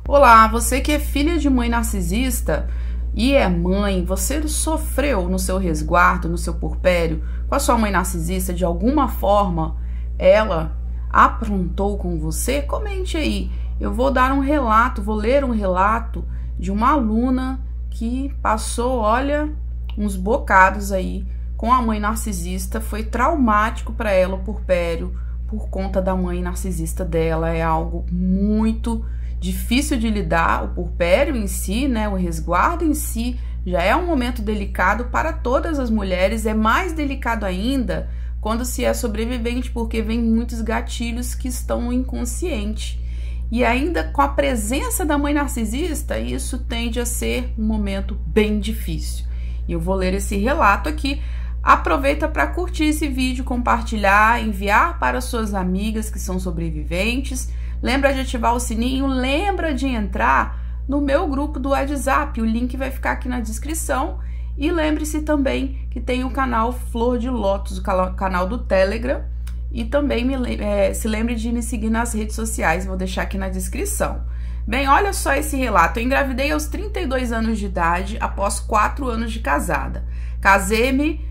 Olá, você que é filha de mãe narcisista e é mãe, você sofreu no seu resguardo, no seu puerpério, com a sua mãe narcisista, de alguma forma ela aprontou com você? Comente aí. Eu vou dar um relato, vou ler um relato de uma aluna que passou, olha, uns bocados aí com a mãe narcisista. Foi traumático para ela o puerpério por conta da mãe narcisista dela. É algo muito difícil de lidar. O puerpério em si, né, o resguardo em si, já é um momento delicado para todas as mulheres. É mais delicado ainda quando se é sobrevivente, porque vem muitos gatilhos que estão no inconsciente. E ainda com a presença da mãe narcisista, isso tende a ser um momento bem difícil. E eu vou ler esse relato aqui. Aproveita para curtir esse vídeo, compartilhar, enviar para suas amigas que são sobreviventes. Lembra de ativar o sininho, lembra de entrar no meu grupo do WhatsApp, o link vai ficar aqui na descrição. E lembre-se também que tem o canal Flor de Lótus, o canal do Telegram. E também se lembre de me seguir nas redes sociais, vou deixar aqui na descrição. Bem, olha só esse relato. Eu engravidei aos 32 anos de idade, após 4 anos de casada. Casei-me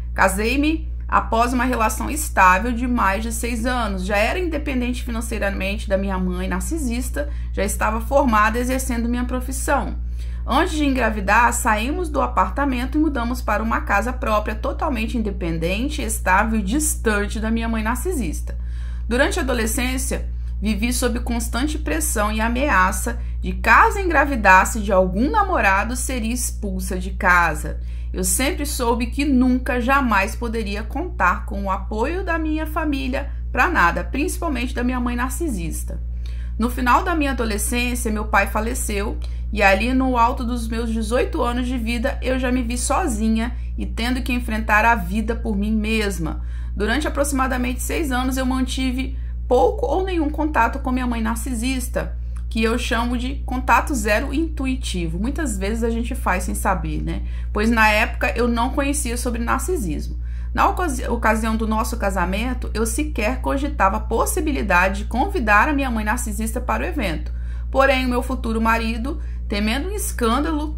após uma relação estável de mais de 6 anos. Já era independente financeiramente da minha mãe narcisista, já estava formada exercendo minha profissão. Antes de engravidar, saímos do apartamento e mudamos para uma casa própria, totalmente independente, estável e distante da minha mãe narcisista. Durante a adolescência, vivi sob constante pressão e ameaça de, caso engravidasse de algum namorado, seria expulsa de casa. Eu sempre soube que nunca, jamais poderia contar com o apoio da minha família para nada, principalmente da minha mãe narcisista. No final da minha adolescência, meu pai faleceu e ali no alto dos meus 18 anos de vida, eu já me vi sozinha e tendo que enfrentar a vida por mim mesma. Durante aproximadamente 6 anos, eu mantive pouco ou nenhum contato com minha mãe narcisista, que eu chamo de contato zero intuitivo. Muitas vezes a gente faz sem saber, né? Pois na época eu não conhecia sobre narcisismo. Na ocasião do nosso casamento, eu sequer cogitava a possibilidade de convidar a minha mãe narcisista para o evento. Porém, o meu futuro marido, temendo um escândalo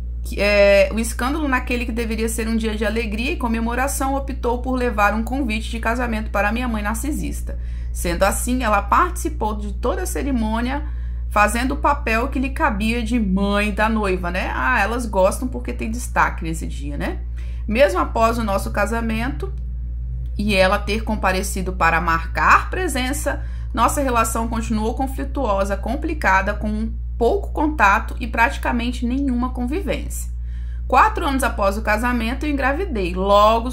naquele que deveria ser um dia de alegria e comemoração, optou por levar um convite de casamento para a minha mãe narcisista. Sendo assim, ela participou de toda a cerimônia, fazendo o papel que lhe cabia de mãe da noiva, né? Ah, elas gostam porque tem destaque nesse dia, né? Mesmo após o nosso casamento e ela ter comparecido para marcar presença, nossa relação continuou conflituosa, complicada, com pouco contato e praticamente nenhuma convivência. 4 anos após o casamento, eu engravidei. Logo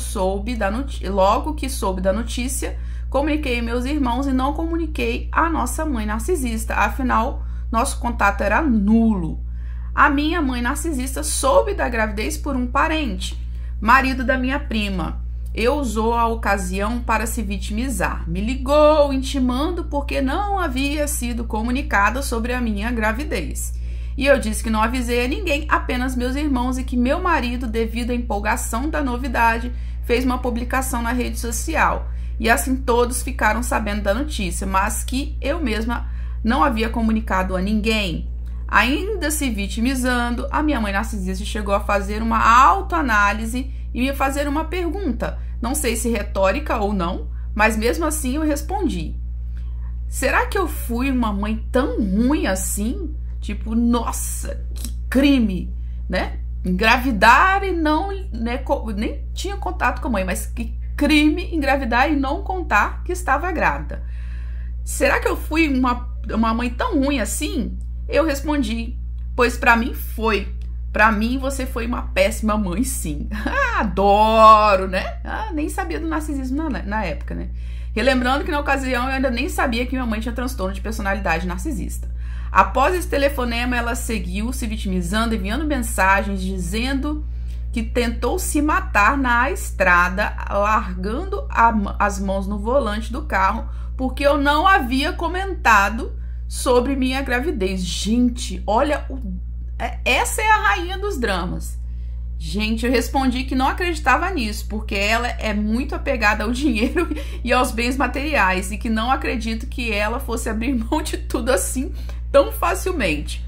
que soube da notícia, comuniquei a meus irmãos e não comuniquei à nossa mãe narcisista. Afinal, nosso contato era nulo. A minha mãe narcisista soube da gravidez por um parente, marido da minha prima. Eu usou a ocasião para se vitimizar. Me ligou intimando porque não havia sido comunicada sobre a minha gravidez. E eu disse que não avisei a ninguém, apenas meus irmãos, e que meu marido, devido à empolgação da novidade, fez uma publicação na rede social. E assim todos ficaram sabendo da notícia, mas que eu mesma não havia comunicado a ninguém. Ainda se vitimizando, a minha mãe narcisista chegou a fazer uma autoanálise e me fazer uma pergunta, não sei se retórica ou não, mas mesmo assim eu respondi. Será que eu fui uma mãe tão ruim assim? Tipo, nossa, que crime, né? Engravidar e não, né, nem tinha contato com a mãe, mas que crime engravidar e não contar que estava grávida. Será que eu fui uma mãe tão ruim assim? Eu respondi, pois para mim foi. Para mim, você foi uma péssima mãe, sim. Adoro, né? Nem sabia do narcisismo na época, né? Relembrando que na ocasião eu ainda nem sabia que minha mãe tinha transtorno de personalidade narcisista. Após esse telefonema, ela seguiu se vitimizando, enviando mensagens dizendo que tentou se matar na estrada, largando as mãos no volante do carro, porque eu não havia comentado sobre minha gravidez. Gente, olha, essa é a rainha dos dramas. Gente, eu respondi que não acreditava nisso, porque ela é muito apegada ao dinheiro e aos bens materiais, e que não acredito que ela fosse abrir mão de tudo assim tão facilmente.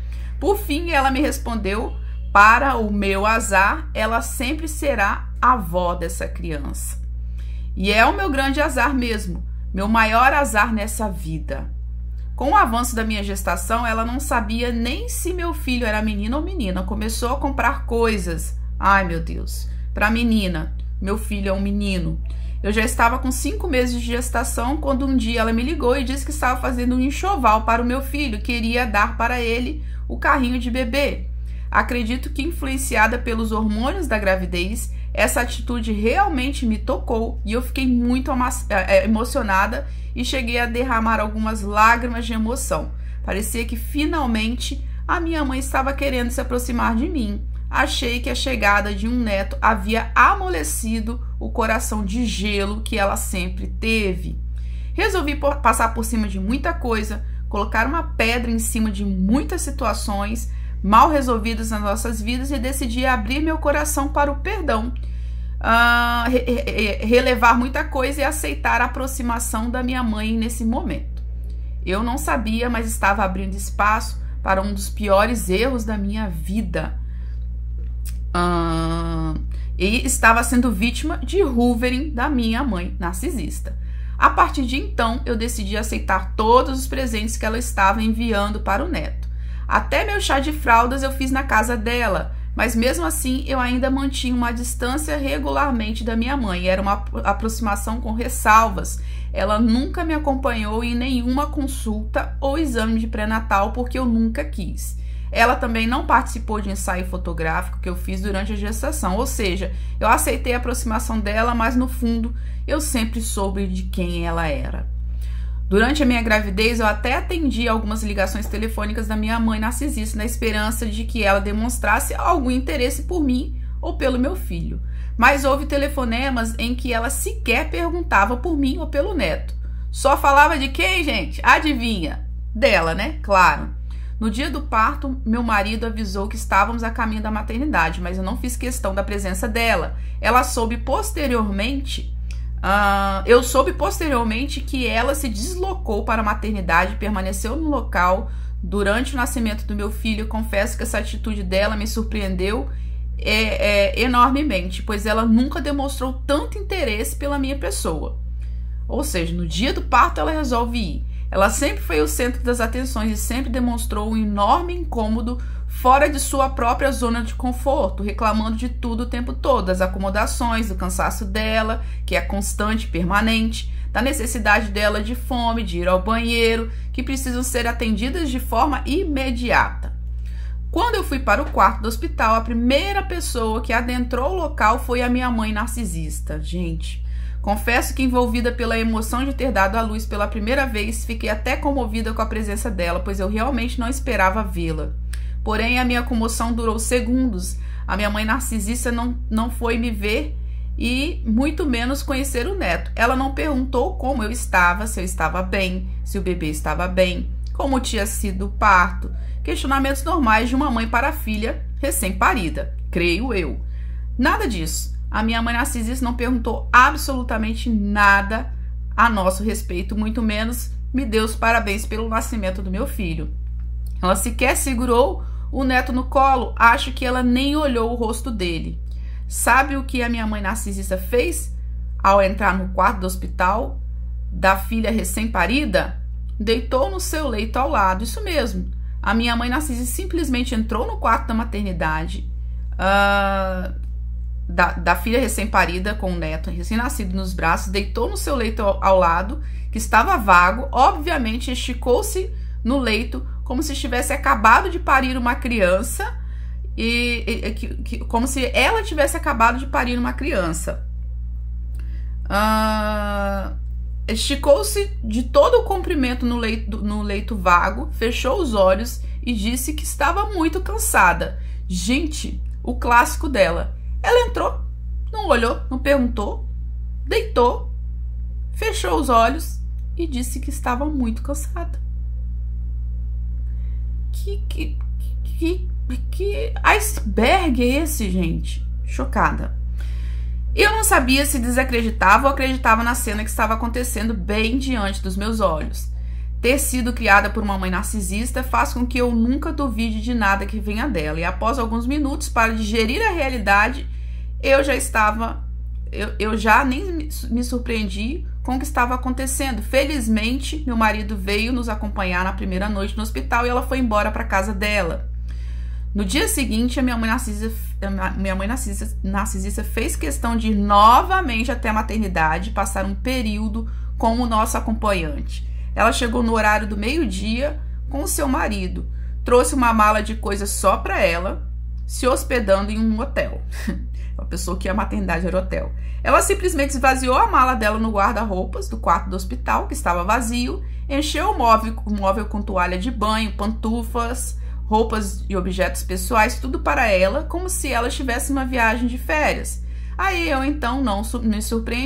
Por fim, ela me respondeu: para o meu azar, ela sempre será a avó dessa criança. E é o meu grande azar mesmo, meu maior azar nessa vida. Com o avanço da minha gestação, ela não sabia nem se meu filho era menino ou menina. Começou a comprar coisas. Ai, meu Deus, para menina. Meu filho é um menino. Eu já estava com 5 meses de gestação quando um dia ela me ligou e disse que estava fazendo um enxoval para o meu filho. Queria dar para ele o carrinho de bebê. Acredito que, influenciada pelos hormônios da gravidez, essa atitude realmente me tocou e eu fiquei muito emocionada e cheguei a derramar algumas lágrimas de emoção. Parecia que finalmente a minha mãe estava querendo se aproximar de mim. Achei que a chegada de um neto havia amolecido o coração de gelo que ela sempre teve. Resolvi passar por cima de muita coisa, colocar uma pedra em cima de muitas situações mal resolvidas nas nossas vidas e decidi abrir meu coração para o perdão, relevar muita coisa e aceitar a aproximação da minha mãe nesse momento. Eu não sabia, mas estava abrindo espaço para um dos piores erros da minha vida. E estava sendo vítima de hoovering da minha mãe narcisista. A partir de então, eu decidi aceitar todos os presentes que ela estava enviando para o neto. Até meu chá de fraldas eu fiz na casa dela, mas mesmo assim eu ainda mantinha uma distância regularmente da minha mãe. Era uma aproximação com ressalvas. Ela nunca me acompanhou em nenhuma consulta ou exame de pré-natal porque eu nunca quis. Ela também não participou de ensaio fotográfico que eu fiz durante a gestação, ou seja, eu aceitei a aproximação dela, mas no fundo eu sempre soube de quem ela era. Durante a minha gravidez, eu até atendi algumas ligações telefônicas da minha mãe narcisista, na esperança de que ela demonstrasse algum interesse por mim ou pelo meu filho. Mas houve telefonemas em que ela sequer perguntava por mim ou pelo neto. Só falava de quem, gente? Adivinha? Dela, né? Claro. No dia do parto, meu marido avisou que estávamos a caminho da maternidade, mas eu não fiz questão da presença dela. Eu soube posteriormente que ela se deslocou para a maternidade e permaneceu no local durante o nascimento do meu filho. Confesso que essa atitude dela me surpreendeu enormemente, pois ela nunca demonstrou tanto interesse pela minha pessoa. Ou seja, no dia do parto ela resolve ir. Ela sempre foi o centro das atenções e sempre demonstrou um enorme incômodo fora de sua própria zona de conforto, reclamando de tudo o tempo todo, das acomodações, do cansaço dela, que é constante e permanente, da necessidade dela de fome, de ir ao banheiro, que precisam ser atendidas de forma imediata. Quando eu fui para o quarto do hospital, a primeira pessoa que adentrou o local foi a minha mãe narcisista. Gente, confesso que, envolvida pela emoção de ter dado à luz pela primeira vez, fiquei até comovida com a presença dela, pois eu realmente não esperava vê-la. Porém, a minha comoção durou segundos. A minha mãe narcisista não foi me ver e muito menos conhecer o neto. Ela não perguntou como eu estava, se eu estava bem, se o bebê estava bem, como tinha sido o parto. Questionamentos normais de uma mãe para a filha recém-parida, creio eu. Nada disso. A minha mãe narcisista não perguntou absolutamente nada a nosso respeito, muito menos me deu os parabéns pelo nascimento do meu filho. Ela sequer segurou o neto no colo, acho que ela nem olhou o rosto dele. Sabe o que a minha mãe narcisista fez ao entrar no quarto do hospital da filha recém-parida? Deitou no seu leito ao lado, isso mesmo. A minha mãe narcisista simplesmente entrou no quarto da maternidade da filha recém-parida com o neto recém-nascido nos braços, deitou no seu leito ao lado, que estava vago, obviamente esticou-se no leito como se tivesse acabado de parir uma criança, como se ela tivesse acabado de parir uma criança. Esticou-se de todo o comprimento no leito vago, fechou os olhos e disse que estava muito cansada. Gente, o clássico dela. Ela entrou, não olhou, não perguntou, deitou, fechou os olhos e disse que estava muito cansada. Que iceberg é esse, gente? Chocada. Eu não sabia se desacreditava ou acreditava na cena que estava acontecendo bem diante dos meus olhos. Ter sido criada por uma mãe narcisista faz com que eu nunca duvide de nada que venha dela. E após alguns minutos para digerir a realidade, eu já nem me surpreendi com o que estava acontecendo. Felizmente, meu marido veio nos acompanhar na primeira noite no hospital e ela foi embora para casa dela. No dia seguinte, a minha mãe narcisista fez questão de ir novamente até a maternidade, passar um período com o nosso acompanhante. Ela chegou no horário do meio-dia com o seu marido, trouxe uma mala de coisas só para ela, se hospedando em um hotel. A pessoa que ia à maternidade era hotel. Ela simplesmente esvaziou a mala dela no guarda-roupas do quarto do hospital, que estava vazio, encheu o móvel com toalha de banho, pantufas, roupas e objetos pessoais, tudo para ela, como se ela estivesse em uma viagem de férias. Aí eu então não me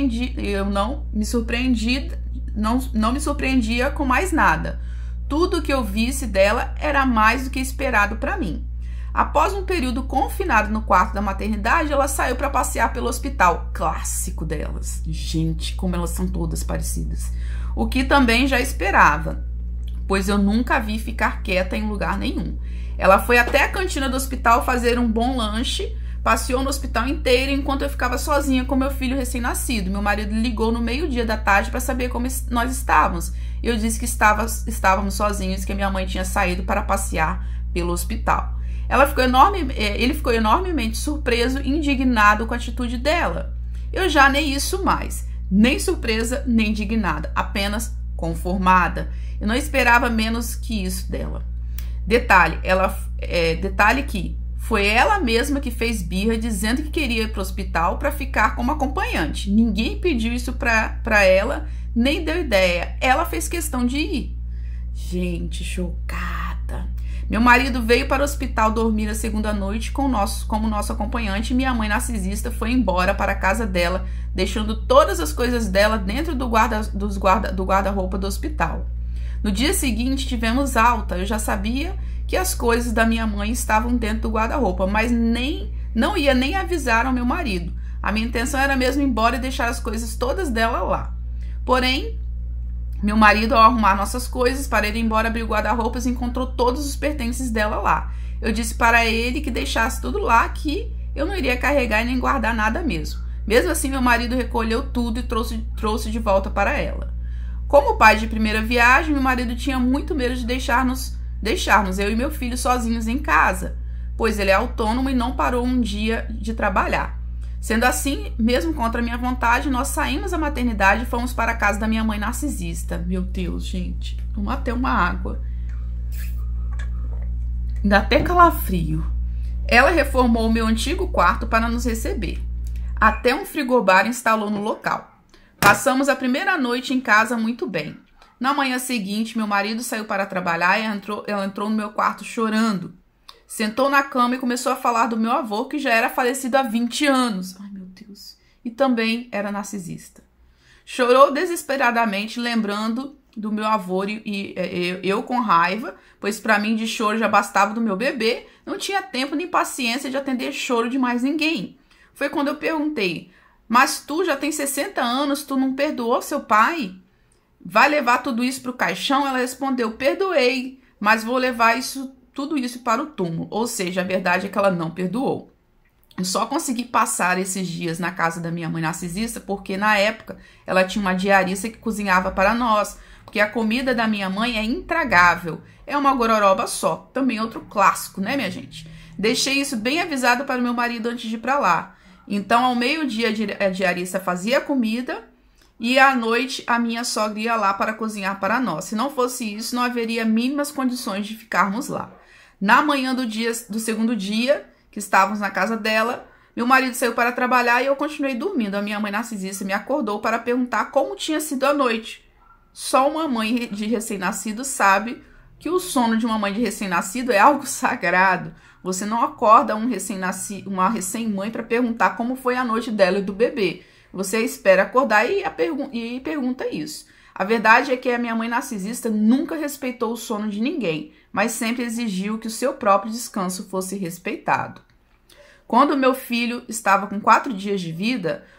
surpreendia com mais nada. Tudo que eu visse dela era mais do que esperado para mim. Após um período confinado no quarto da maternidade, ela saiu para passear pelo hospital. Clássico delas. Gente, como elas são todas parecidas. O que também já esperava, pois eu nunca a vi ficar quieta em lugar nenhum. Ela foi até a cantina do hospital fazer um bom lanche, passeou no hospital inteiro enquanto eu ficava sozinha com meu filho recém-nascido. Meu marido ligou no meio-dia da tarde para saber como nós estávamos. Eu disse que estávamos sozinhos, que a minha mãe tinha saído para passear pelo hospital. Ele ficou enormemente surpreso e indignado com a atitude dela. Eu já nem isso mais, nem surpresa, nem indignada, apenas conformada. Eu não esperava menos que isso dela. Detalhe que foi ela mesma que fez birra dizendo que queria ir para o hospital para ficar como acompanhante. Ninguém pediu isso para ela, nem deu ideia. Ela fez questão de ir. Gente, chocada. Meu marido veio para o hospital dormir a segunda noite como nosso acompanhante e minha mãe narcisista foi embora para a casa dela, deixando todas as coisas dela dentro do guarda-roupa do hospital. No dia seguinte tivemos alta. Eu já sabia que as coisas da minha mãe estavam dentro do guarda-roupa, mas não ia nem avisar ao meu marido. A minha intenção era mesmo ir embora e deixar as coisas todas dela lá. Porém, meu marido, ao arrumar nossas coisas para ir embora, abriu o guarda-roupas e encontrou todos os pertences dela lá. Eu disse para ele que deixasse tudo lá, que eu não iria carregar e nem guardar nada mesmo. Mesmo assim, meu marido recolheu tudo e trouxe de volta para ela. Como pai de primeira viagem, meu marido tinha muito medo de deixar-nos, eu e meu filho, sozinhos em casa, pois ele é autônomo e não parou um dia de trabalhar. Sendo assim, mesmo contra a minha vontade, nós saímos da maternidade e fomos para a casa da minha mãe narcisista. Meu Deus, gente, vamos até uma água. Ainda até calafrio. Ela reformou o meu antigo quarto para nos receber. Até um frigobar instalou no local. Passamos a primeira noite em casa muito bem. Na manhã seguinte, meu marido saiu para trabalhar e ela entrou no meu quarto chorando. Sentou na cama e começou a falar do meu avô, que já era falecido há 20 anos. Ai, meu Deus. E também era narcisista. Chorou desesperadamente, lembrando do meu avô e eu com raiva, pois para mim de choro já bastava do meu bebê. Não tinha tempo nem paciência de atender choro de mais ninguém. Foi quando eu perguntei, mas tu já tem 60 anos, tu não perdoou seu pai? Vai levar tudo isso para o caixão? Ela respondeu, perdoei, mas vou levar tudo isso para o túmulo. Ou seja, a verdade é que ela não perdoou. Eu só consegui passar esses dias na casa da minha mãe narcisista porque na época ela tinha uma diarista que cozinhava para nós, porque a comida da minha mãe é intragável. É uma gororoba só. Também outro clássico, né, minha gente? Deixei isso bem avisado para o meu marido antes de ir para lá. Então, ao meio-dia, a diarista fazia a comida e à noite a minha sogra ia lá para cozinhar para nós. Se não fosse isso, não haveria mínimas condições de ficarmos lá. Na manhã do segundo dia, que estávamos na casa dela, meu marido saiu para trabalhar e eu continuei dormindo. A minha mãe narcisista me acordou para perguntar como tinha sido a noite. Só uma mãe de recém-nascido sabe que o sono de uma mãe de recém-nascido é algo sagrado. Você não acorda uma recém-mãe para perguntar como foi a noite dela e do bebê. Você espera acordar e pergunta isso. A verdade é que a minha mãe narcisista nunca respeitou o sono de ninguém, mas sempre exigiu que o seu próprio descanso fosse respeitado. Quando meu filho estava com 4 dias de vida,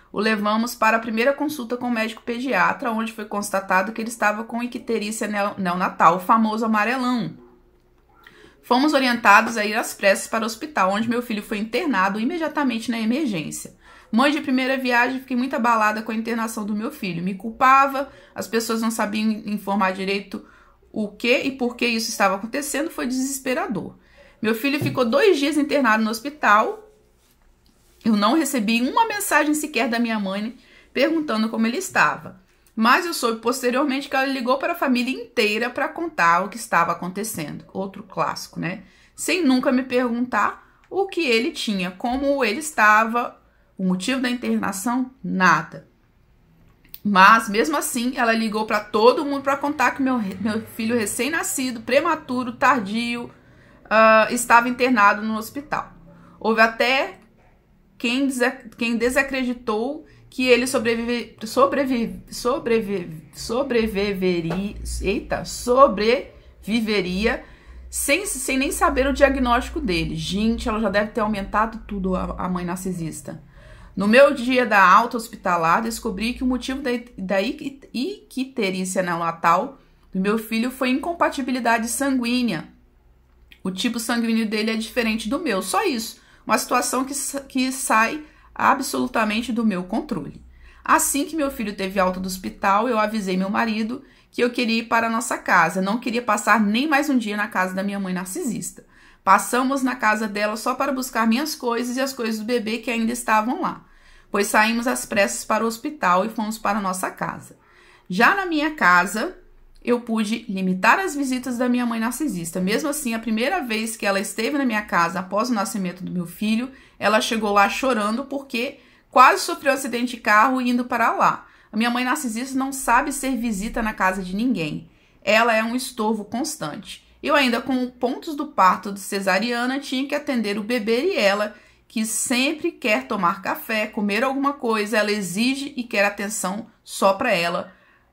O levamos para a primeira consulta com o médico pediatra, onde foi constatado que ele estava com icterícia neonatal, o famoso amarelão. Fomos orientados a ir às pressas para o hospital, onde meu filho foi internado imediatamente na emergência. Mãe de primeira viagem, fiquei muito abalada com a internação do meu filho. Me culpava, as pessoas não sabiam informar direito o que e por que isso estava acontecendo, foi desesperador. Meu filho ficou 2 dias internado no hospital. Eu não recebi uma mensagem sequer da minha mãe perguntando como ele estava. Mas eu soube posteriormente que ela ligou para a família inteira para contar o que estava acontecendo. Outro clássico, né? Sem nunca me perguntar o que ele tinha, como ele estava, o motivo da internação, nada. Mas, mesmo assim, ela ligou para todo mundo para contar que meu filho recém-nascido, prematuro, tardio, estava internado no hospital. Houve até quem desacreditou que ele sobreviveria sem nem saber o diagnóstico dele. Gente, ela já deve ter aumentado tudo, a mãe narcisista. No meu dia da alta hospitalar, descobri que o motivo da icterícia neonatal do meu filho foi incompatibilidade sanguínea. O tipo sanguíneo dele é diferente do meu, só isso. Uma situação que sai absolutamente do meu controle. Assim que meu filho teve alta do hospital, eu avisei meu marido que eu queria ir para a nossa casa. Não queria passar nem mais um dia na casa da minha mãe narcisista. Passamos na casa dela só para buscar minhas coisas e as coisas do bebê que ainda estavam lá, pois saímos às pressas para o hospital e fomos para a nossa casa. Já na minha casa, eu pude limitar as visitas da minha mãe narcisista. Mesmo assim, a primeira vez que ela esteve na minha casa após o nascimento do meu filho, ela chegou lá chorando porque quase sofreu um acidente de carro indo para lá. A minha mãe narcisista não sabe ser visita na casa de ninguém. Ela é um estorvo constante. Eu ainda, com pontos do parto de cesariana, tinha que atender o bebê e ela, que sempre quer tomar café, comer alguma coisa, ela exige e quer atenção só para ela,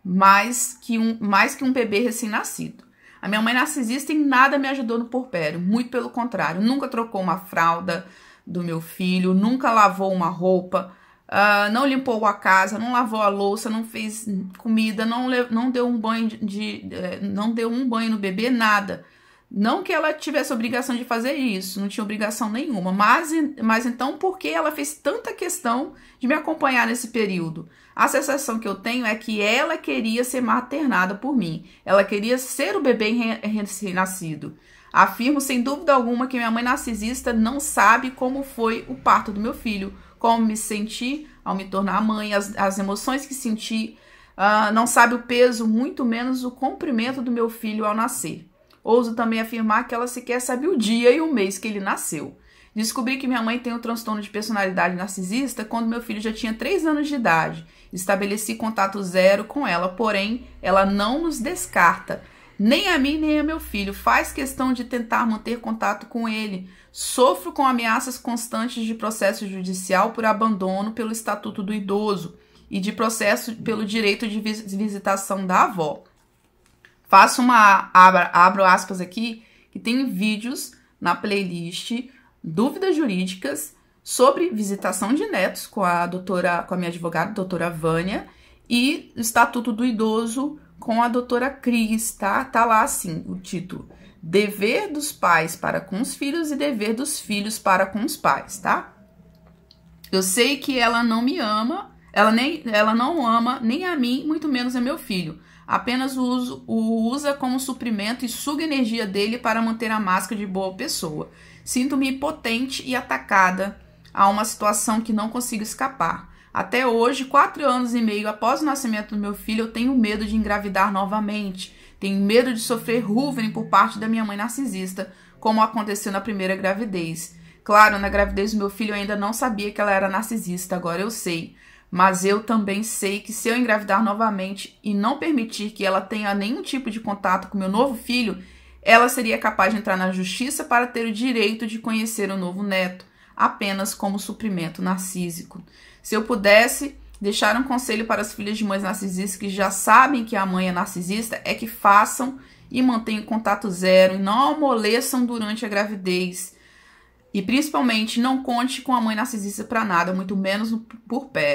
mais que um bebê recém-nascido. A minha mãe narcisista em nada me ajudou no puerpério, muito pelo contrário. Nunca trocou uma fralda do meu filho, nunca lavou uma roupa, não limpou a casa, não lavou a louça, não fez comida, não deu um banho não deu um banho no bebê, nada. Não que ela tivesse obrigação de fazer isso, não tinha obrigação nenhuma, mas então por que ela fez tanta questão de me acompanhar nesse período? A sensação que eu tenho é que ela queria ser maternada por mim, ela queria ser o bebê recém-nascido. Afirmo sem dúvida alguma que minha mãe narcisista não sabe como foi o parto do meu filho, como me senti ao me tornar mãe, as emoções que senti, não sabe o peso, muito menos o comprimento do meu filho ao nascer. Ouso também afirmar que ela sequer sabe o dia e o mês que ele nasceu. Descobri que minha mãe tem um transtorno de personalidade narcisista quando meu filho já tinha 3 anos de idade. Estabeleci contato zero com ela, porém, ela não nos descarta. Nem a mim, nem a meu filho. Faz questão de tentar manter contato com ele. Sofro com ameaças constantes de processo judicial por abandono pelo Estatuto do Idoso e de processo pelo direito de visitação da avó. Abro aspas aqui, que tem vídeos na playlist Dúvidas Jurídicas sobre visitação de netos com a minha advogada, doutora Vânia, e Estatuto do Idoso com a doutora Cris, tá? Tá lá assim o título: Dever dos pais para com os filhos e dever dos filhos para com os pais, tá? Eu sei que ela não me ama, ela não ama nem a mim, muito menos a meu filho. Apenas o usa como suprimento e suga a energia dele para manter a máscara de boa pessoa. Sinto-me impotente e atacada a uma situação que não consigo escapar. Até hoje, 4 anos e meio após o nascimento do meu filho, eu tenho medo de engravidar novamente. Tenho medo de sofrer hoovering por parte da minha mãe narcisista, como aconteceu na primeira gravidez. Claro, na gravidez do meu filho eu ainda não sabia que ela era narcisista, agora eu sei. Mas eu também sei que se eu engravidar novamente e não permitir que ela tenha nenhum tipo de contato com meu novo filho, ela seria capaz de entrar na justiça para ter o direito de conhecer o novo neto, apenas como suprimento narcísico. Se eu pudesse deixar um conselho para as filhas de mães narcisistas que já sabem que a mãe é narcisista, é que façam e mantenham contato zero e não amoleçam durante a gravidez. E principalmente não conte com a mãe narcisista para nada, muito menos no puerpério.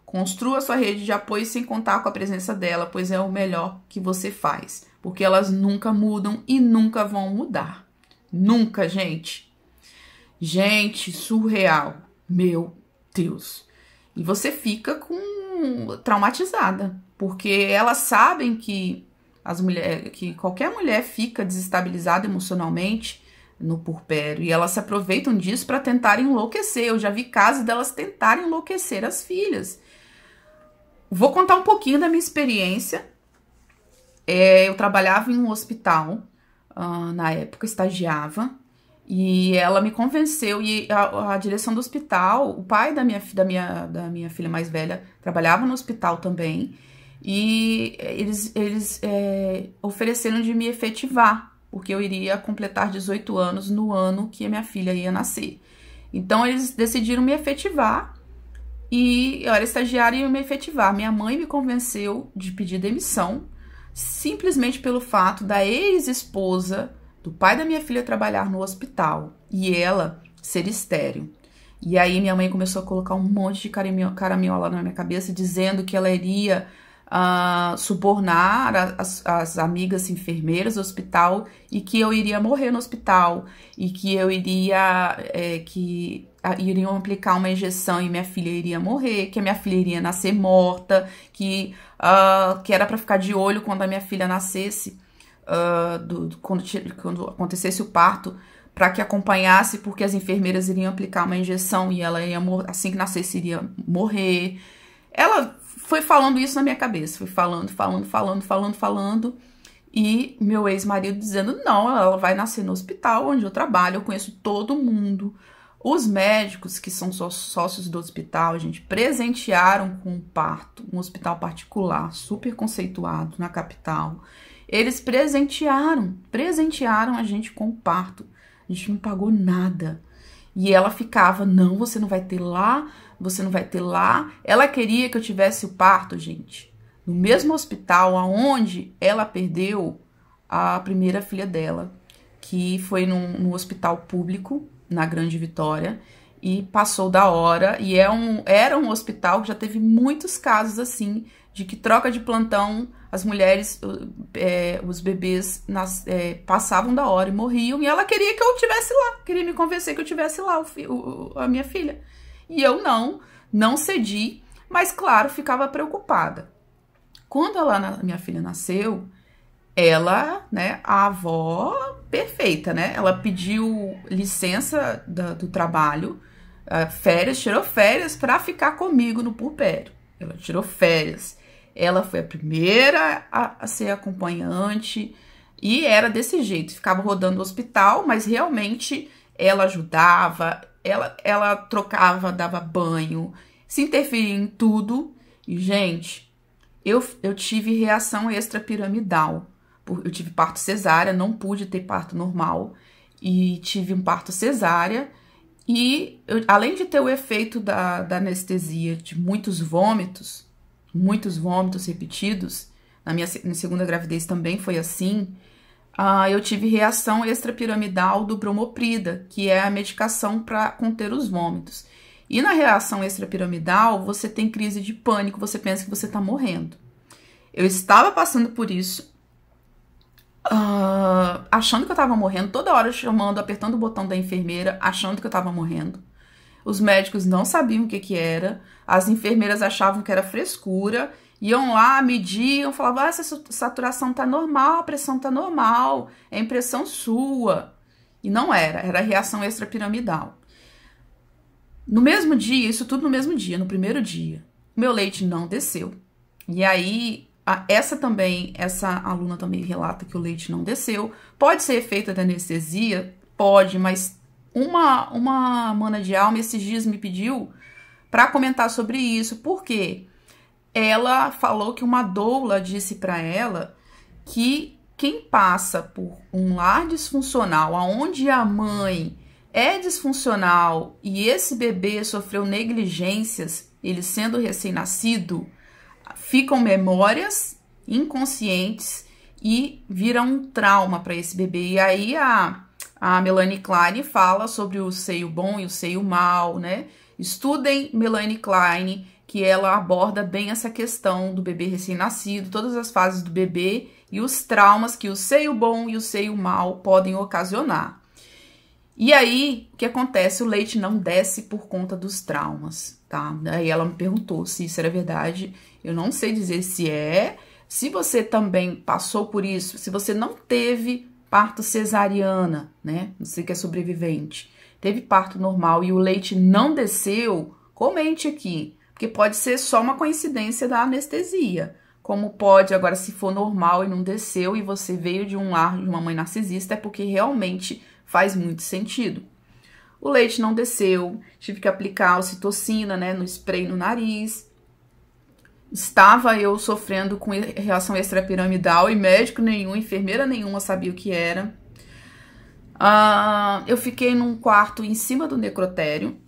Construa sua rede de apoio sem contar com a presença dela, pois é o melhor que você faz. Porque elas nunca mudam e nunca vão mudar. Nunca, gente. Gente, surreal. Meu Deus. E você fica traumatizada. Porque elas sabem que que qualquer mulher fica desestabilizada emocionalmente no puerpério, e elas se aproveitam disso para tentar enlouquecer. Eu já vi casos delas tentarem enlouquecer as filhas. Vou contar um pouquinho da minha experiência. Eu trabalhava em um hospital, na época estagiava, e ela me convenceu, e a direção do hospital, o pai da minha filha mais velha trabalhava no hospital também, e eles ofereceram de me efetivar, porque eu iria completar 18 anos no ano que a minha filha ia nascer. Então eles decidiram me efetivar, e eu era estagiária e iam me efetivar. Minha mãe me convenceu de pedir demissão, simplesmente pelo fato da ex-esposa do pai da minha filha trabalhar no hospital e ela ser estéril. E aí minha mãe começou a colocar um monte de caraminhola na minha cabeça, dizendo que ela iria subornar as amigas enfermeiras do hospital e que eu iria morrer no hospital e que eu iriam aplicar uma injeção e minha filha iria morrer, que a minha filha iria nascer morta, que era para ficar de olho quando a minha filha nascesse, quando acontecesse o parto, para que acompanhasse, porque as enfermeiras iriam aplicar uma injeção e ela ia assim que nascesse iria morrer. Ela foi falando isso na minha cabeça, foi falando, e meu ex-marido dizendo, não, ela vai nascer no hospital onde eu trabalho, eu conheço todo mundo. Os médicos que são sócios do hospital, gente, presentearam com um parto, um hospital particular, super conceituado na capital. Eles presentearam a gente com o parto. A gente não pagou nada. E ela ficava, não, você não vai ter lá, você não vai ter lá. Ela queria que eu tivesse o parto, gente, no mesmo hospital onde ela perdeu a primeira filha dela, que foi num hospital público, na Grande Vitória, e passou da hora. E era um hospital que já teve muitos casos assim, de que troca de plantão, as mulheres, os bebês passavam da hora e morriam, e ela queria que eu estivesse lá, queria me convencer que eu tivesse lá a minha filha. E eu não cedi, mas claro, ficava preocupada. Quando minha filha nasceu, ela, né, a avó perfeita, né, ela pediu licença do trabalho, tirou férias para ficar comigo no puerpério. Ela tirou férias. Ela foi a primeira a ser acompanhante e era desse jeito, ficava rodando o hospital, mas realmente ela ajudava, ela trocava, dava banho, se interferia em tudo. E, gente, eu tive reação extrapiramidal. Eu tive parto cesárea, não pude ter parto normal e tive um parto cesárea. E além de ter o efeito da anestesia, de muitos vômitos repetidos, na minha segunda gravidez também foi assim, eu tive reação extrapiramidal do bromoprida, que é a medicação para conter os vômitos. E na reação extrapiramidal, você tem crise de pânico, você pensa que você está morrendo. Eu estava passando por isso, achando que eu estava morrendo, toda hora chamando, apertando o botão da enfermeira, achando que eu estava morrendo. Os médicos não sabiam o que era, as enfermeiras achavam que era frescura, iam lá, mediam, falavam, essa saturação tá normal, a pressão tá normal, é impressão sua. E não era reação extrapiramidal. No mesmo dia, isso tudo no mesmo dia, no primeiro dia, meu leite não desceu. E aí, essa aluna também relata que o leite não desceu. Pode ser efeito da anestesia? Pode, mas uma mana de alma esses dias me pediu para comentar sobre isso, porque ela falou que uma doula disse para ela que quem passa por um lar disfuncional, onde a mãe é disfuncional e esse bebê sofreu negligências, ele sendo recém-nascido, ficam memórias inconscientes e viram um trauma para esse bebê. E aí a Melanie Klein fala sobre o seio bom e o seio mau, né? Estudem Melanie Klein, que ela aborda bem essa questão do bebê recém-nascido, todas as fases do bebê e os traumas que o seio bom e o seio mau podem ocasionar. E aí, o que acontece? O leite não desce por conta dos traumas, tá? Aí ela me perguntou se isso era verdade. Eu não sei dizer se é. Se você também passou por isso, se você não teve parto cesariana, né? Você que é sobrevivente, teve parto normal e o leite não desceu, comente aqui. Porque pode ser só uma coincidência da anestesia. Como pode, agora, se for normal e não desceu e você veio de um lar de uma mãe narcisista, é porque realmente faz muito sentido. O leite não desceu, tive que aplicar ocitocina, né, no spray no nariz. Estava eu sofrendo com reação extrapiramidal e médico nenhum, enfermeira nenhuma sabia o que era. Eu fiquei num quarto em cima do necrotério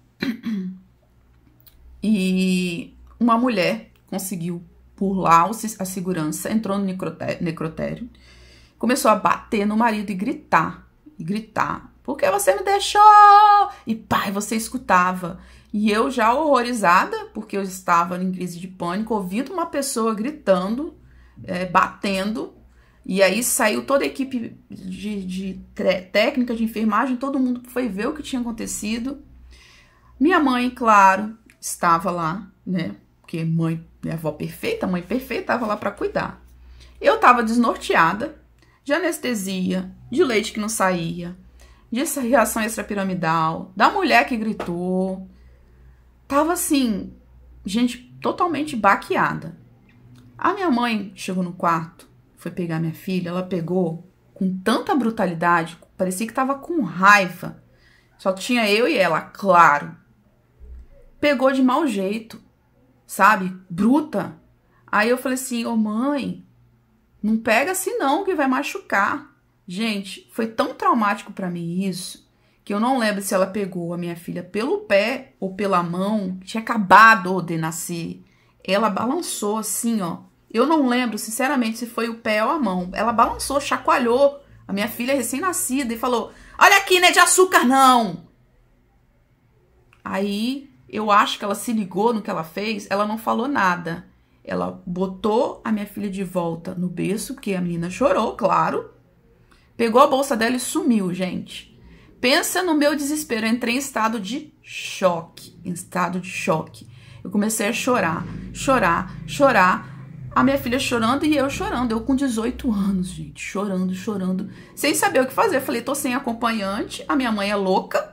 e uma mulher conseguiu burlar a segurança, entrou no necrotério, começou a bater no marido e gritar, porque você me deixou? E pai, você escutava. E eu já horrorizada, porque eu estava em crise de pânico, ouvindo uma pessoa gritando, batendo, e aí saiu toda a equipe de técnica de enfermagem, todo mundo foi ver o que tinha acontecido. Minha mãe, claro, estava lá, né? Porque mãe, minha avó perfeita, mãe perfeita, estava lá para cuidar. Eu estava desnorteada, de anestesia, de leite que não saía, de reação extrapiramidal, da mulher que gritou. Tava assim, gente, totalmente baqueada. A minha mãe chegou no quarto, foi pegar minha filha, ela pegou com tanta brutalidade, parecia que tava com raiva. Só tinha eu e ela, claro. Pegou de mau jeito, sabe? Bruta. Aí eu falei assim, ô mãe, não pega assim não, que vai machucar. Gente, foi tão traumático pra mim isso, que eu não lembro se ela pegou a minha filha pelo pé ou pela mão, que tinha acabado de nascer. Ela balançou assim, ó. Eu não lembro, sinceramente, se foi o pé ou a mão. Ela balançou, chacoalhou a minha filha recém-nascida e falou, olha aqui, não é de açúcar não. Aí, eu acho que ela se ligou no que ela fez, ela não falou nada. Ela botou a minha filha de volta no berço, porque a menina chorou, claro. Pegou a bolsa dela e sumiu, gente. Pensa no meu desespero, eu entrei em estado de choque, Eu comecei a chorar. A minha filha chorando e eu chorando. Eu com 18 anos, gente, chorando. Sem saber o que fazer. Eu falei, tô sem acompanhante, a minha mãe é louca.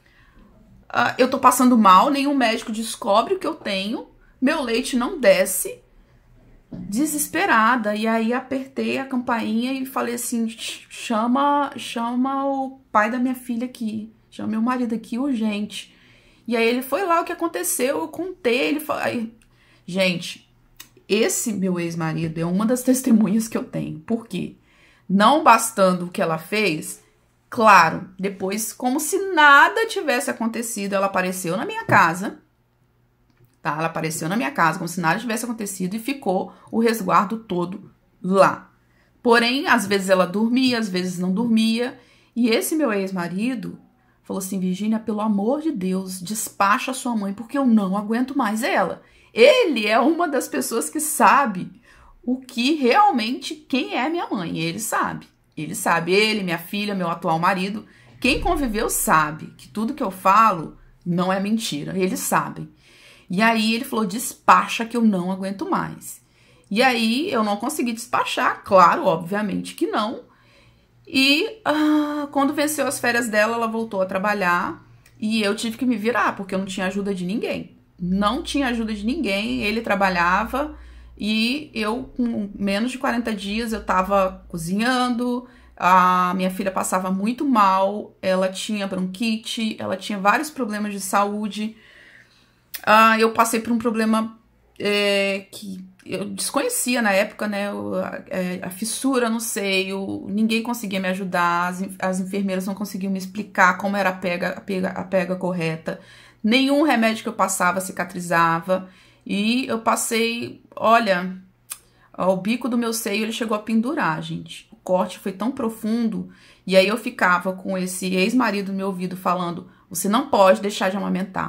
Eu tô passando mal, nenhum médico descobre o que eu tenho. Meu leite não desce. Desesperada, e aí apertei a campainha e falei assim, chama o pai da minha filha aqui, chama meu marido aqui urgente. E aí ele foi lá, o que aconteceu, eu contei, ele falou, gente, esse meu ex-marido é uma das testemunhas que eu tenho, por quê? Não bastando o que ela fez, claro, depois, como se nada tivesse acontecido, ela apareceu na minha casa. Tá? Ela apareceu na minha casa como se nada tivesse acontecido e ficou o resguardo todo lá. Porém, às vezes ela dormia, às vezes não dormia. E esse meu ex-marido falou assim, Virgínia, pelo amor de Deus, despacha a sua mãe, porque eu não aguento mais ela. Ele é uma das pessoas que sabe o que realmente, quem é minha mãe. Ele sabe. Ele, minha filha, meu atual marido. Quem conviveu sabe que tudo que eu falo não é mentira. Eles sabem. E aí ele falou, despacha que eu não aguento mais. E aí eu não consegui despachar, claro, obviamente que não. E quando venceu as férias dela, ela voltou a trabalhar e eu tive que me virar, porque eu não tinha ajuda de ninguém. Não tinha ajuda de ninguém, ele trabalhava e eu, com menos de 40 dias, eu tava cozinhando, a minha filha passava muito mal, ela tinha bronquite, ela tinha vários problemas de saúde. Eu passei por um problema que eu desconhecia na época, né? A fissura no seio, ninguém conseguia me ajudar, as enfermeiras não conseguiam me explicar como era a pega correta. Nenhum remédio que eu passava cicatrizava. E eu passei, olha, o bico do meu seio ele chegou a pendurar, gente. O corte foi tão profundo. E aí eu ficava com esse ex-marido no meu ouvido falando, você não pode deixar de amamentar.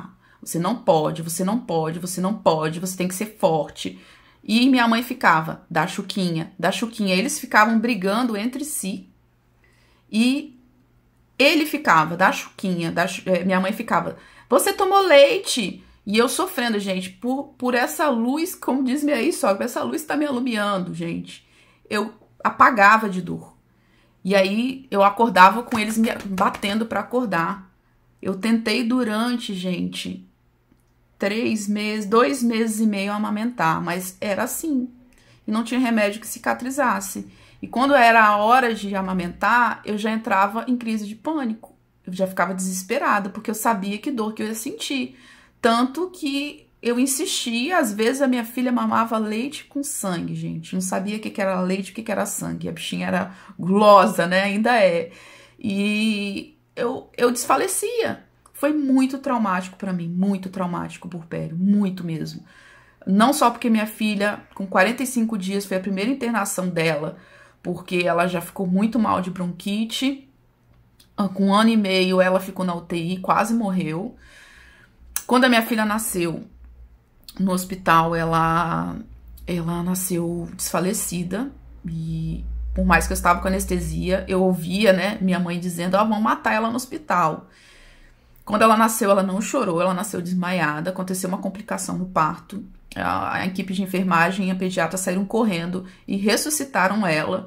Você não pode, você não pode, você não pode, você tem que ser forte. E minha mãe ficava, dá Chuquinha, dá Chuquinha. Eles ficavam brigando entre si. E ele ficava, dá Chuquinha, minha mãe ficava, você tomou leite. E eu sofrendo, gente, por essa luz, como diz minha ex-sogra, essa luz tá me alumiando, gente. Eu apagava de dor. E aí eu acordava com eles me batendo pra acordar. Eu tentei durante, gente, 3 meses, 2 meses e meio a amamentar, mas era assim. E não tinha remédio que cicatrizasse. E quando era a hora de amamentar, eu já entrava em crise de pânico. Eu já ficava desesperada, porque eu sabia que dor que eu ia sentir. Tanto que eu insistia, às vezes a minha filha mamava leite com sangue, gente. Não sabia o que era leite e o que era sangue. A bichinha era gulosa, né? Ainda é. E eu desfalecia. Foi muito traumático pra mim, muito traumático, puerpério, muito mesmo. Não só porque minha filha, com 45 dias, foi a primeira internação dela, porque ela já ficou muito mal de bronquite. Com 1 ano e meio, ela ficou na UTI, quase morreu. Quando a minha filha nasceu no hospital, ela nasceu desfalecida. E por mais que eu estava com anestesia, eu ouvia, né, minha mãe dizendo, vamos matar ela no hospital. Quando ela nasceu, ela não chorou, ela nasceu desmaiada, aconteceu uma complicação no parto. A equipe de enfermagem e a pediatra saíram correndo e ressuscitaram ela.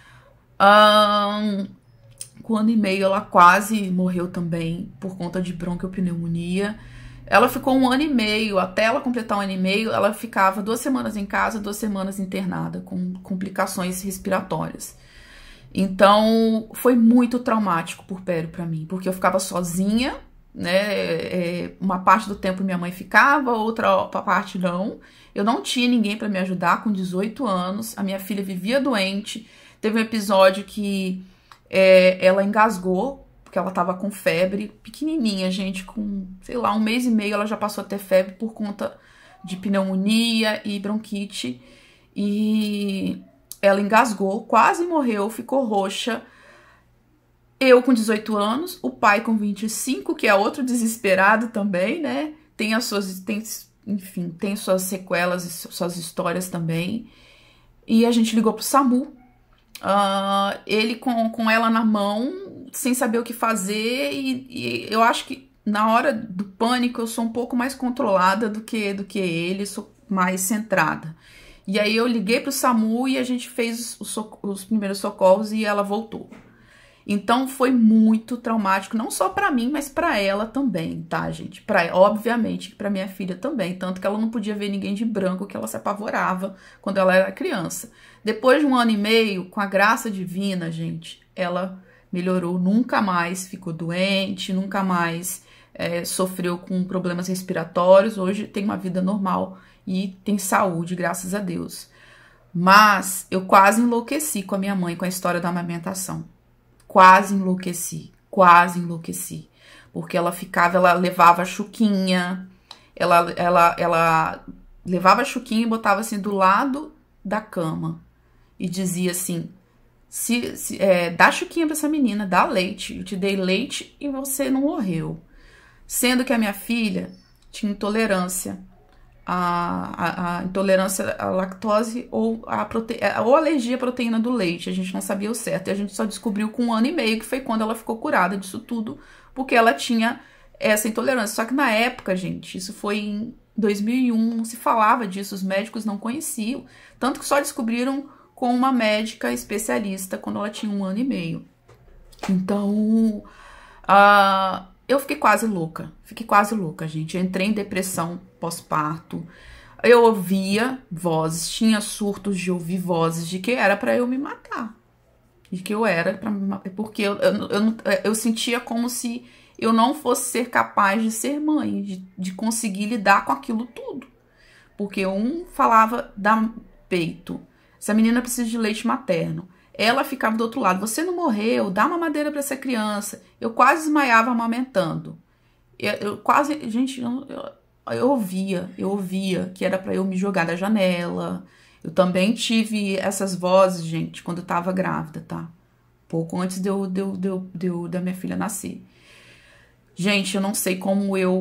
Com 1 ano e meio, ela quase morreu também por conta de bronquiopneumonia. Ela ficou 1 ano e meio, até ela completar 1 ano e meio, ela ficava 2 semanas em casa, 2 semanas internada, com complicações respiratórias. Então, foi muito traumático o puerpério pra mim, porque eu ficava sozinha, né? Uma parte do tempo minha mãe ficava, outra parte não. Eu não tinha ninguém pra me ajudar com 18 anos, a minha filha vivia doente. Teve um episódio que ela engasgou, porque ela tava com febre, pequenininha, gente, com, sei lá, 1 mês e meio ela já passou a ter febre por conta de pneumonia e bronquite. E ela engasgou, quase morreu, ficou roxa. Eu com 18 anos, o pai com 25, que é outro desesperado também, né? Tem suas sequelas e suas histórias também. E a gente ligou pro SAMU. Ele com ela na mão, sem saber o que fazer, e eu acho que na hora do pânico eu sou um pouco mais controlada do que ele, sou mais centrada. E aí eu liguei pro SAMU e a gente fez os primeiros socorros e ela voltou. Então foi muito traumático, não só pra mim, mas pra ela também, tá, gente? Obviamente pra minha filha também, tanto que ela não podia ver ninguém de branco, que ela se apavorava quando ela era criança. Depois de 1 ano e meio, com a graça divina, gente, ela melhorou, nunca mais ficou doente, nunca mais sofreu com problemas respiratórios. Hoje tem uma vida normal e tem saúde, graças a Deus. Mas eu quase enlouqueci com a minha mãe com a história da amamentação. Quase enlouqueci. Porque ela levava a Chuquinha, ela levava a Chuquinha e botava assim do lado da cama. E dizia assim, dá Chuquinha pra essa menina, dá leite. Eu te dei leite e você não morreu. Sendo que a minha filha tinha intolerância. A intolerância à lactose ou alergia à proteína do leite. A gente não sabia o certo. E a gente só descobriu com 1 ano e meio, que foi quando ela ficou curada disso tudo, porque ela tinha essa intolerância. Só que na época, gente, isso foi em 2001, não se falava disso, os médicos não conheciam. Tanto que só descobriram com uma médica especialista quando ela tinha 1 ano e meio. Então, eu fiquei quase louca, gente. Eu entrei em depressão pós-parto. Eu ouvia vozes, tinha surtos de ouvir vozes de que era pra eu me matar. De que eu era pra me matar. Porque eu sentia como se eu não fosse ser capaz de ser mãe, de conseguir lidar com aquilo tudo. Porque um falava, dá peito. Essa menina precisa de leite materno. Ela ficava do outro lado, você não morreu, dá uma mamadeira pra essa criança. Eu quase desmaiava amamentando. Gente, eu ouvia que era pra eu me jogar da janela. Eu também tive essas vozes, gente, quando eu tava grávida, tá? Pouco antes da minha filha nascer. Gente, eu não sei como eu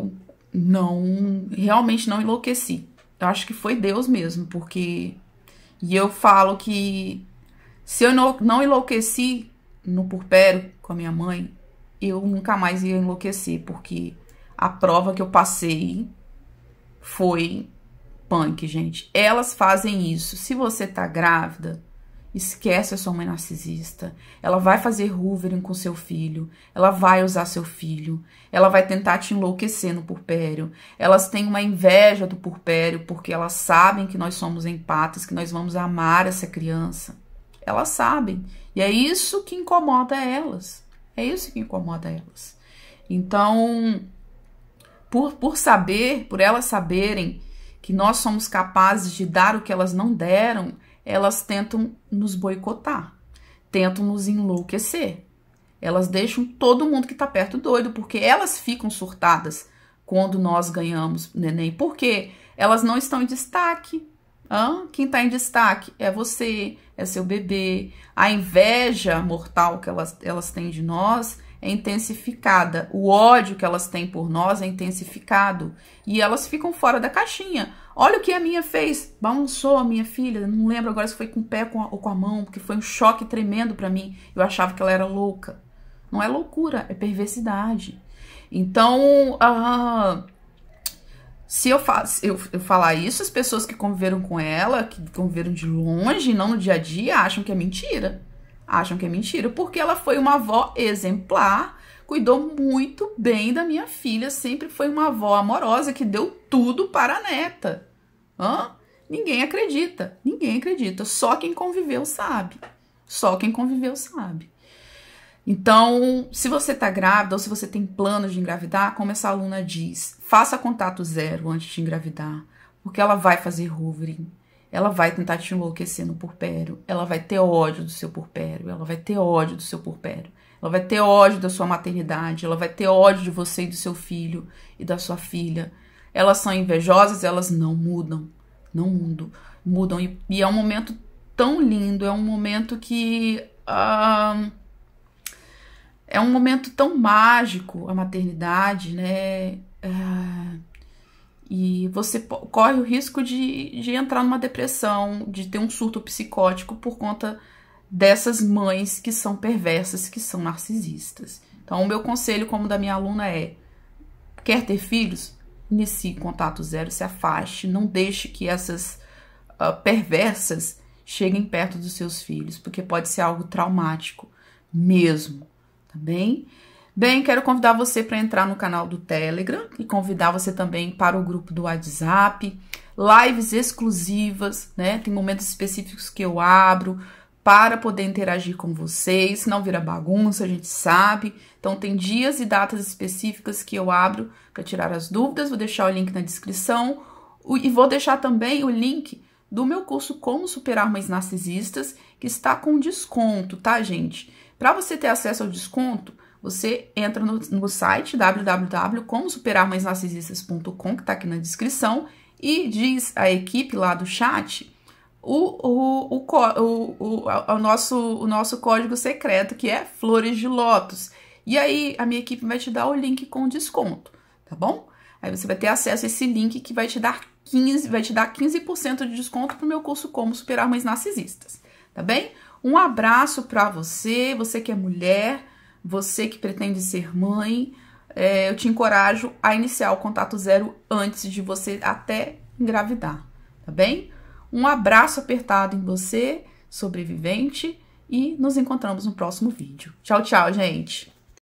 realmente não enlouqueci. Eu acho que foi Deus mesmo, porque... E eu falo que se eu não enlouqueci no puerpério com a minha mãe, eu nunca mais ia enlouquecer, porque a prova que eu passei foi punk, gente. Elas fazem isso. Se você tá grávida, esquece a sua mãe narcisista. Ela vai fazer hoovering com seu filho. Ela vai usar seu filho. Ela vai tentar te enlouquecer no puerpério. Elas têm uma inveja do puerpério porque elas sabem que nós somos empatas, que nós vamos amar essa criança. Elas sabem. E é isso que incomoda elas. É isso que incomoda elas. Então, por elas saberem que nós somos capazes de dar o que elas não deram, elas tentam nos boicotar, tentam nos enlouquecer. Elas deixam todo mundo que tá perto doido, porque elas ficam surtadas quando nós ganhamos neném, porque elas não estão em destaque. Quem tá em destaque é você, é seu bebê. A inveja mortal que elas têm de nós é intensificada. O ódio que elas têm por nós é intensificado. E elas ficam fora da caixinha. Olha o que a minha fez. Balançou a minha filha. Não lembro agora se foi com o pé ou com a mão, porque foi um choque tremendo pra mim. Eu achava que ela era louca. Não é loucura, é perversidade. Então, se eu falar isso, as pessoas que conviveram com ela, que conviveram de longe, não no dia a dia, acham que é mentira. Acham que é mentira, porque ela foi uma avó exemplar, cuidou muito bem da minha filha, sempre foi uma avó amorosa que deu tudo para a neta. Ninguém acredita, só quem conviveu sabe. Só quem conviveu sabe. Então, se você tá grávida ou se você tem planos de engravidar, como essa aluna diz, faça contato zero antes de engravidar, porque ela vai fazer hoovering. Ela vai tentar te enlouquecer no puerpério. Ela vai ter ódio do seu puerpério. Ela vai ter ódio do seu puerpério. Ela vai ter ódio da sua maternidade. Ela vai ter ódio de você e do seu filho e da sua filha. Elas são invejosas, elas não mudam. Não mudam. E é um momento tão lindo. É um momento que... é um momento tão mágico, a maternidade, né? E você corre o risco de entrar numa depressão, de ter um surto psicótico por conta dessas mães que são perversas, que são narcisistas. Então, o meu conselho, como da minha aluna, é: quer ter filhos? Inicie contato zero, se afaste, não deixe que essas perversas cheguem perto dos seus filhos, porque pode ser algo traumático mesmo, tá bem? Bem, quero convidar você para entrar no canal do Telegram e convidar você também para o grupo do WhatsApp, lives exclusivas, né? Tem momentos específicos que eu abro para poder interagir com vocês, não vira bagunça, a gente sabe. Então tem dias e datas específicas que eu abro para tirar as dúvidas, vou deixar o link na descrição e vou deixar também o link do meu curso Como Superar Mães Narcisistas, que está com desconto, tá, gente? Para você ter acesso ao desconto, você entra no site www.comosuperarmãesnarcisistas.com, que tá aqui na descrição, e diz a equipe lá do chat o nosso código secreto, que é Flores de Lótus. E aí a minha equipe vai te dar o link com desconto, tá bom? Aí você vai ter acesso a esse link que vai te dar 15% de desconto pro meu curso Como Superar Mães Narcisistas, tá bem? Um abraço para você, você que é mulher, você que pretende ser mãe, eu te encorajo a iniciar o contato zero antes de você até engravidar, tá bem? Um abraço apertado em você, sobrevivente, e nos encontramos no próximo vídeo. Tchau, tchau, gente!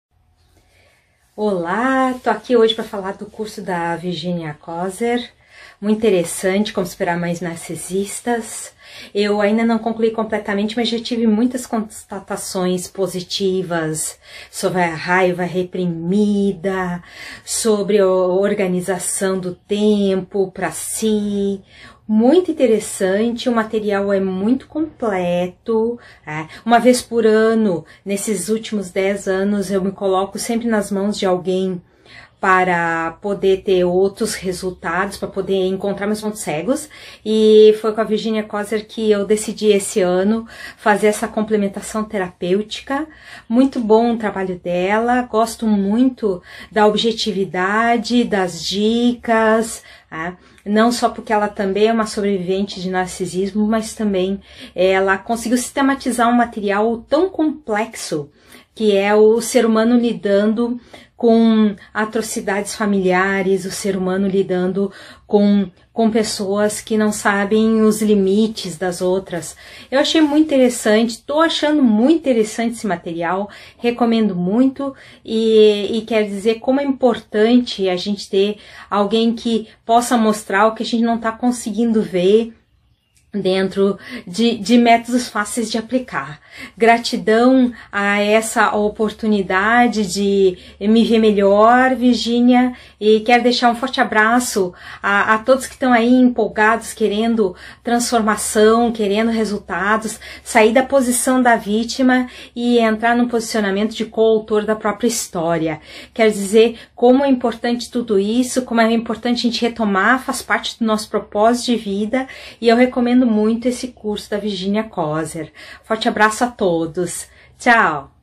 Olá, tô aqui hoje para falar do curso da Virginia Kozer, muito interessante, Como Superar Mães Narcisistas. Eu ainda não concluí completamente, mas já tive muitas constatações positivas sobre a raiva reprimida, sobre a organização do tempo para si. Muito interessante, o material é muito completo. Uma vez por ano, nesses últimos 10 anos, eu me coloco sempre nas mãos de alguém para poder ter outros resultados, para poder encontrar meus pontos cegos. E foi com a Virginia Kozer que eu decidi esse ano fazer essa complementação terapêutica. Muito bom o trabalho dela, gosto muito da objetividade, das dicas, não só porque ela também é uma sobrevivente de narcisismo, mas também ela conseguiu sistematizar um material tão complexo que é o ser humano lidando com atrocidades familiares, o ser humano lidando com pessoas que não sabem os limites das outras. Eu achei muito interessante, estou achando muito interessante esse material, recomendo muito e quero dizer como é importante a gente ter alguém que possa mostrar o que a gente não está conseguindo ver dentro de métodos fáceis de aplicar. Gratidão a essa oportunidade de me ver melhor, Virginia, e quero deixar um forte abraço a todos que estão aí empolgados, querendo transformação, querendo resultados, sair da posição da vítima e entrar num posicionamento de coautor da própria história. Quero dizer como é importante tudo isso, como é importante a gente retomar, faz parte do nosso propósito de vida, e eu recomendo muito esse curso da Virginia Kozer. Forte abraço a todos. Tchau!